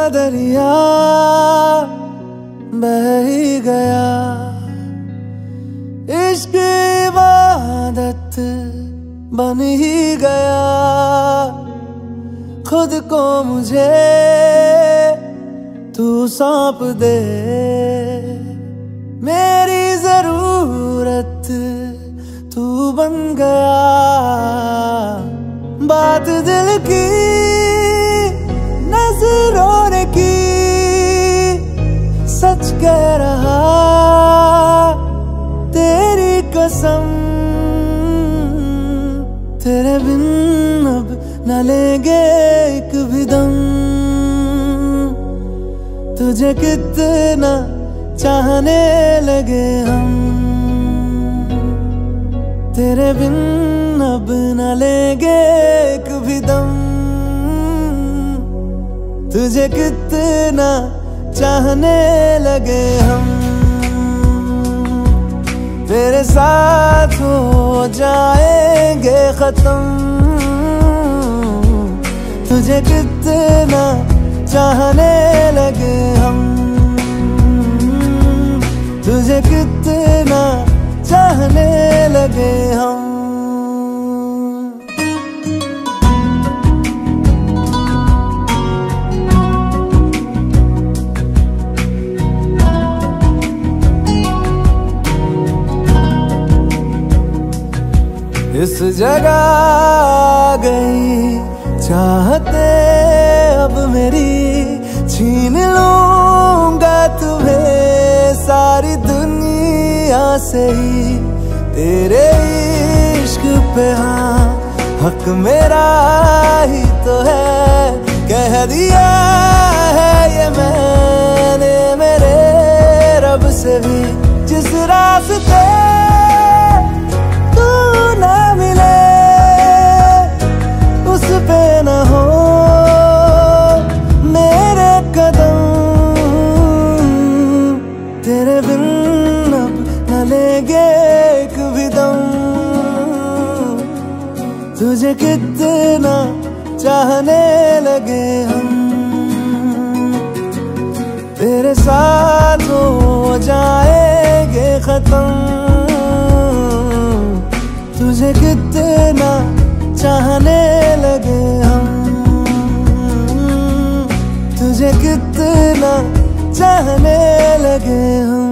दरिया बह ही गया, इश्क इबादत बन ही गया। खुद को मुझे तू सौंप दे, मेरी जरूरत तू बन गया। बात दिल की नजरों ने की, सच कह रहा तेरी कसम। तेरे बिन अब न लेंगे एक भी दम, तुझे कितना चाहने लगे हम। तेरे बिन अब न लेंगे एक भी दम, तुझे कितना चाहने लगे हम। तेरे साथ हो जाएंगे खत्म, तुझे कितना चाहने लगे हम। तुझे कितना चाहने लगे हम। इस जगह गई चाहते अब मेरी, छीन लूंगा तुम्हें सारी दुनिया से ही। तेरे इश्क पे हाँ हक मेरा ही तो है, कह दिया है ये मैंने मेरे रब से भी। जिस रास्ते तू ना मिले उस पे न हो मेरे कदम। तेरे बिन अब न लेंगे एक भी दम, तुझे कितना चाहने लगे हम। तेरे साथ हो जाएंगे खत्म, तुझे कितना चाहने लगे हम। तुझे कितना चाहने लगे हम।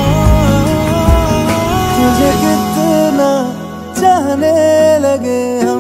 तुझे कितना चाहने लगे हम।